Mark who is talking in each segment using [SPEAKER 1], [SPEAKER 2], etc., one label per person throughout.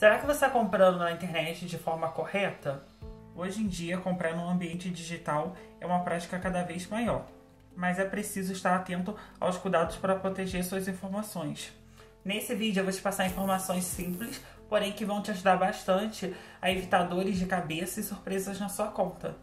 [SPEAKER 1] Será que você está comprando na internet de forma correta? Hoje em dia, comprar num ambiente digital é uma prática cada vez maior, mas é preciso estar atento aos cuidados para proteger suas informações. Nesse vídeo eu vou te passar informações simples, porém que vão te ajudar bastante a evitar dores de cabeça e surpresas na sua conta.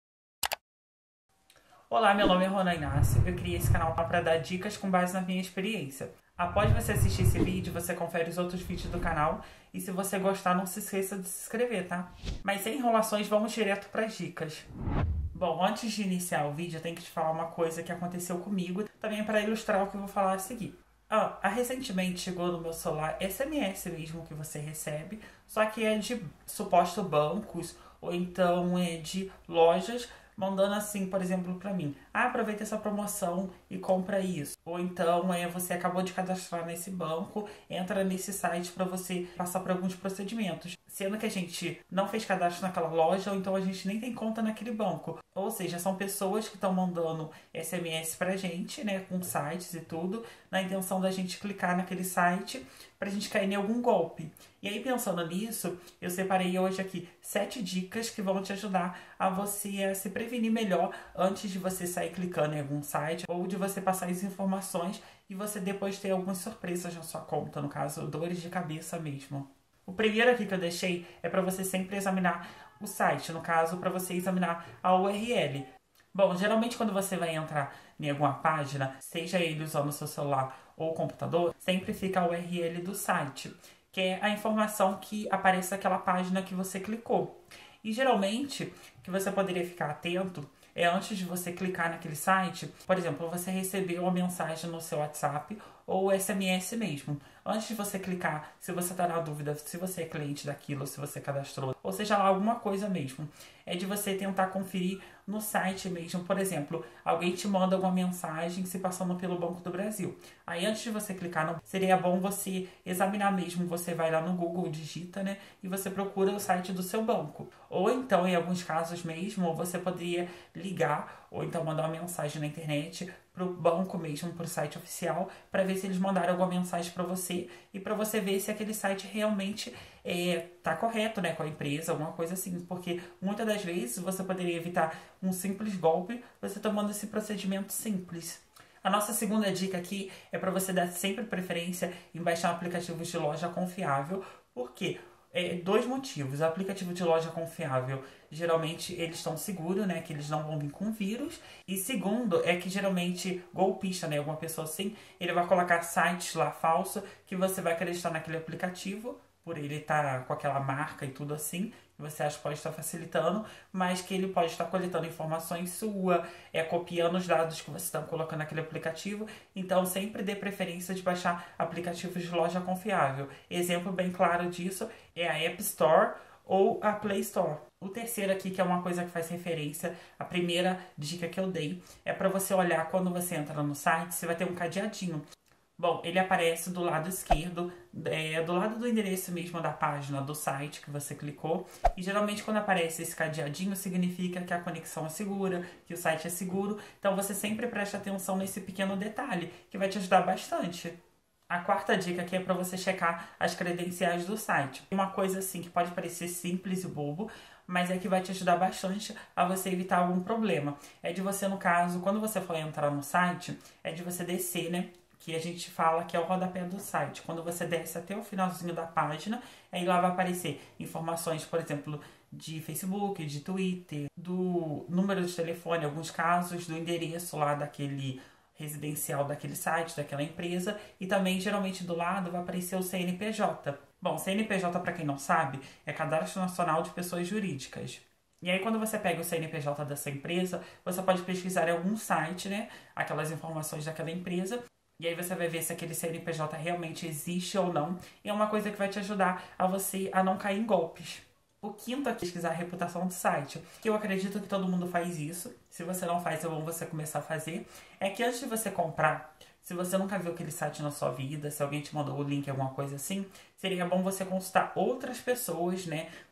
[SPEAKER 1] Olá, meu nome é Rona Inácio, eu criei esse canal para dar dicas com base na minha experiência. Após você assistir esse vídeo, você confere os outros vídeos do canal e se você gostar, não se esqueça de se inscrever, tá? Mas sem enrolações, vamos direto para as dicas. Bom, antes de iniciar o vídeo, eu tenho que te falar uma coisa que aconteceu comigo, também para ilustrar o que eu vou falar a seguir. Recentemente chegou no meu celular SMS mesmo que você recebe, só que é de suposto bancos ou então é de lojas, mandando assim, por exemplo, para mim: aproveita essa promoção e compra isso. Ou então você acabou de cadastrar nesse banco, entra nesse site para você passar por alguns procedimentos. Sendo que a gente não fez cadastro naquela loja, ou então a gente nem tem conta naquele banco. Ou seja, são pessoas que estão mandando SMS pra gente, né, com sites e tudo, na intenção da gente clicar naquele site pra gente cair em algum golpe. E aí, pensando nisso, eu separei hoje aqui 7 dicas que vão te ajudar a você se prevenir melhor antes de você sair clicando em algum site ou de você passar as informações e você depois ter algumas surpresas na sua conta, no caso, dores de cabeça mesmo. O primeiro aqui que eu deixei é para você sempre examinar o site, no caso, para você examinar a URL. Bom, geralmente quando você vai entrar em alguma página, seja ele usando o seu celular ou computador, sempre fica a URL do site, que é a informação que aparece naquela página que você clicou. E geralmente, o que você poderia ficar atento é antes de você clicar naquele site, por exemplo, você recebeu uma mensagem no seu WhatsApp ou SMS mesmo. Antes de você clicar, se você está na dúvida se você é cliente daquilo, se você cadastrou, ou seja lá, alguma coisa mesmo, é de você tentar conferir no site mesmo. Por exemplo, alguém te manda alguma mensagem se passando pelo Banco do Brasil. Aí antes de você clicar, seria bom você examinar mesmo. Você vai lá no Google, digita, né? E você procura o site do seu banco. Ou então, em alguns casos mesmo, você poderia ligar ou então mandar uma mensagem na internet para o banco mesmo, para o site oficial, para ver se eles mandaram alguma mensagem para você e para você ver se aquele site realmente tá correto, né, com a empresa, alguma coisa assim, porque muitas das vezes você poderia evitar um simples golpe você tomando esse procedimento simples. A nossa segunda dica aqui é para você dar sempre preferência em baixar aplicativos de loja confiável. Por quê? 2 motivos. O aplicativo de loja confiável, geralmente eles estão seguros, né, que eles não vão vir com vírus. E segundo, é que geralmente golpista, né, alguma pessoa assim, ele vai colocar sites lá falso que você vai acreditar naquele aplicativo, por ele estar com aquela marca e tudo assim, que você acha que pode estar facilitando, mas que ele pode estar coletando informações suas, copiando os dados que você está colocando naquele aplicativo. Então, sempre dê preferência de baixar aplicativos de loja confiável. Exemplo bem claro disso é a App Store ou a Play Store. O terceiro aqui, que é uma coisa que faz referência, a primeira dica que eu dei, é para você olhar quando você entra no site, você vai ter um cadeadinho. Bom, ele aparece do lado esquerdo, do lado do endereço mesmo da página do site que você clicou. E geralmente quando aparece esse cadeadinho, significa que a conexão é segura, que o site é seguro. Então você sempre presta atenção nesse pequeno detalhe, que vai te ajudar bastante. A quarta dica aqui é para você checar as credenciais do site. Uma coisa assim que pode parecer simples e bobo, mas é que vai te ajudar bastante a você evitar algum problema. É de você, no caso, quando você for entrar no site, é de você descer, né? Que a gente fala que é o rodapé do site. Quando você desce até o finalzinho da página, aí lá vai aparecer informações, por exemplo, de Facebook, de Twitter, do número de telefone, em alguns casos, do endereço lá daquele residencial daquele site, daquela empresa, e também geralmente do lado vai aparecer o CNPJ. Bom, CNPJ, para quem não sabe, é Cadastro Nacional de Pessoas Jurídicas. E aí, quando você pega o CNPJ dessa empresa, você pode pesquisar em algum site, né, aquelas informações daquela empresa. E aí você vai ver se aquele CNPJ realmente existe ou não. E é uma coisa que vai te ajudar a você a não cair em golpes. O quinto é pesquisar a reputação do site. Que eu acredito que todo mundo faz isso. Se você não faz, é bom você começar a fazer. É que antes de você comprar, se você nunca viu aquele site na sua vida, se alguém te mandou o link, alguma coisa assim, seria bom você consultar outras pessoas, né,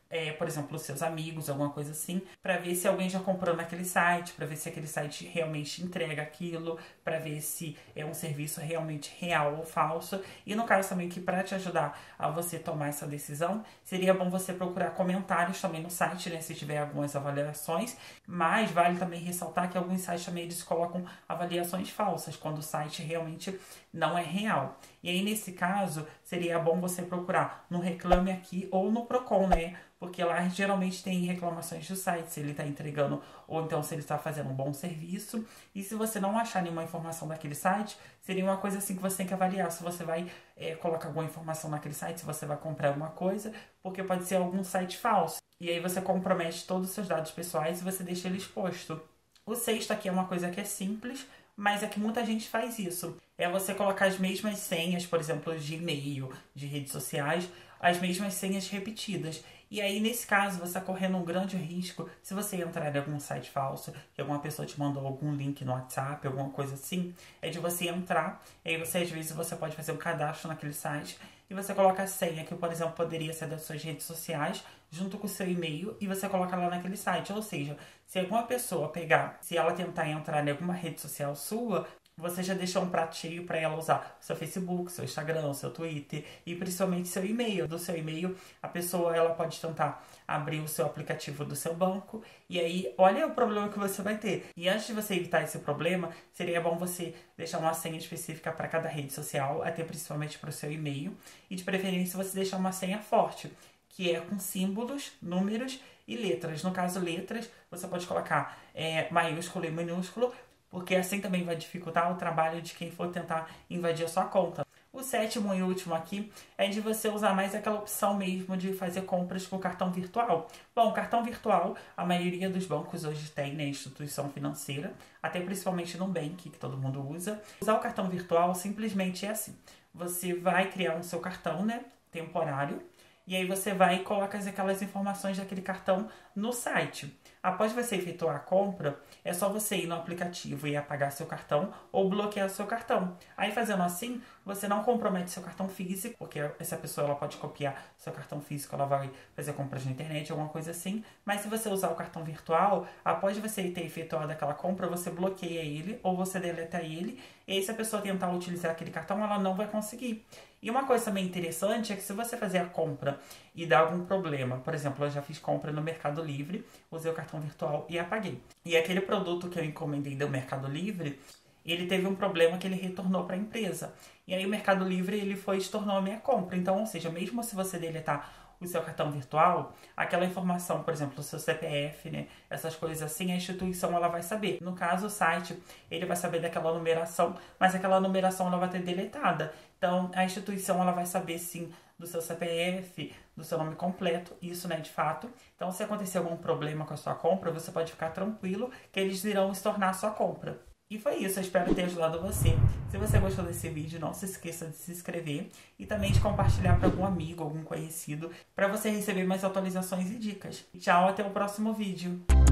[SPEAKER 1] por exemplo, os seus amigos, alguma coisa assim, para ver se alguém já comprou naquele site, para ver se aquele site realmente entrega aquilo, para ver se é um serviço realmente real ou falso. E no caso também que para te ajudar a você tomar essa decisão, seria bom você procurar comentários também no site, né, se tiver algumas avaliações, mas vale também ressaltar que alguns sites também eles colocam avaliações falsas, quando o site realmente não é real. E aí, nesse caso, seria bom você procurar no Reclame Aqui ou no Procon, né? Porque lá geralmente tem reclamações do site, se ele está entregando ou então se ele está fazendo um bom serviço. E se você não achar nenhuma informação daquele site, seria uma coisa assim que você tem que avaliar. Se você vai colocar alguma informação naquele site, se você vai comprar alguma coisa, porque pode ser algum site falso. E aí você compromete todos os seus dados pessoais e você deixa ele exposto. O sexto aqui é uma coisa que é simples, mas é que muita gente faz isso. É você colocar as mesmas senhas, por exemplo, de e-mail, de redes sociais, as mesmas senhas repetidas. E aí, nesse caso, você está correndo um grande risco, se você entrar em algum site falso, que alguma pessoa te mandou algum link no WhatsApp, alguma coisa assim, é de você entrar, e aí você, às vezes, você pode fazer um cadastro naquele site, e você coloca a senha, que, por exemplo, poderia ser das suas redes sociais, junto com o seu e-mail, e você coloca lá naquele site. Ou seja, se alguma pessoa pegar, se ela tentar entrar em alguma rede social sua, você já deixou um prato cheio para ela usar o seu Facebook, seu Instagram, seu Twitter e principalmente seu e-mail. Do seu e-mail, a pessoa ela pode tentar abrir o seu aplicativo do seu banco e aí olha o problema que você vai ter. E antes de você evitar esse problema, seria bom você deixar uma senha específica para cada rede social, até principalmente para o seu e-mail e de preferência você deixar uma senha forte, que é com símbolos, números e letras. No caso, letras, você pode colocar maiúsculo e minúsculo, porque assim também vai dificultar o trabalho de quem for tentar invadir a sua conta. O sétimo e último aqui é de você usar mais aquela opção mesmo de fazer compras com cartão virtual. Bom, cartão virtual, a maioria dos bancos hoje tem, né, instituição financeira, até principalmente no Nubank, que todo mundo usa. Usar o cartão virtual simplesmente é assim. Você vai criar um seu cartão, né, temporário, e aí você vai e coloca aquelas informações daquele cartão no site. Após você efetuar a compra, é só você ir no aplicativo e apagar seu cartão ou bloquear seu cartão. Aí fazendo assim, você não compromete seu cartão físico, porque essa pessoa ela pode copiar seu cartão físico, ela vai fazer compras na internet, alguma coisa assim. Mas se você usar o cartão virtual, após você ter efetuado aquela compra, você bloqueia ele ou você deleta ele. E aí se a pessoa tentar utilizar aquele cartão, ela não vai conseguir. E uma coisa também interessante é que se você fazer a compra e dar algum problema, por exemplo, eu já fiz compra no Mercado Livre, usei o cartão virtual e apaguei. E aquele produto que eu encomendei do Mercado Livre, ele teve um problema que ele retornou para a empresa. E aí o Mercado Livre ele foi e estornou a minha compra. Então, ou seja, mesmo se você deletar o seu cartão virtual, aquela informação, por exemplo, o seu CPF, né, essas coisas assim, a instituição ela vai saber. No caso, o site, ele vai saber daquela numeração, mas aquela numeração ela vai ter deletada. Então, a instituição ela vai saber sim do seu CPF, do seu nome completo, isso, né, de fato. Então, se acontecer algum problema com a sua compra, você pode ficar tranquilo que eles irão estornar a sua compra. E foi isso, eu espero ter ajudado você. Se você gostou desse vídeo, não se esqueça de se inscrever e também de compartilhar para algum amigo, algum conhecido, para você receber mais atualizações e dicas. Tchau, até o próximo vídeo.